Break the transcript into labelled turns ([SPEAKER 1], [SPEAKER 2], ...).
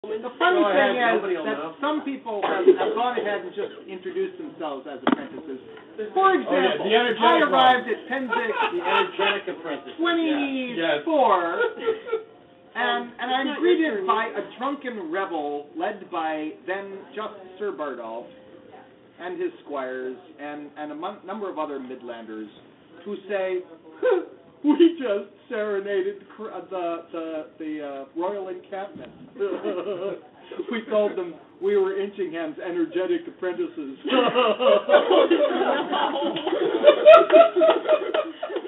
[SPEAKER 1] The funny thing is that some people have gone ahead and just introduced themselves as apprentices. For example, I arrived at Penzig,
[SPEAKER 2] the energetic apprentice.
[SPEAKER 1] 24, and I'm greeted by a drunken rebel led by then just Sir Bardolph and his squires and a number of other Midlanders who say, we just serenaded the royal encampment. We told them we were Inchingham's energetic apprentices.